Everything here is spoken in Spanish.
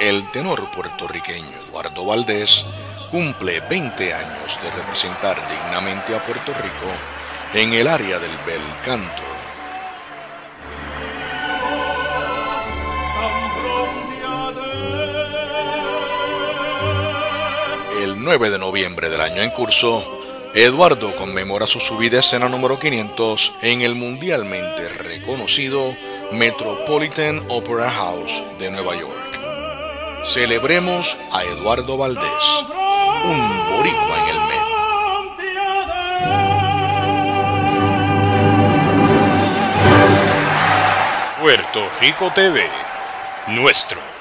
El tenor puertorriqueño Eduardo Valdés cumple 20 años de representar dignamente a Puerto Rico en el área del bel canto. El 9 de noviembre del año en curso, Eduardo conmemora su subida a escena número 500 en el mundialmente reconocido Metropolitan Opera House de Nueva York. Celebremos a Eduardo Valdés, un boricua en el Met. Puerto Rico TV, nuestro.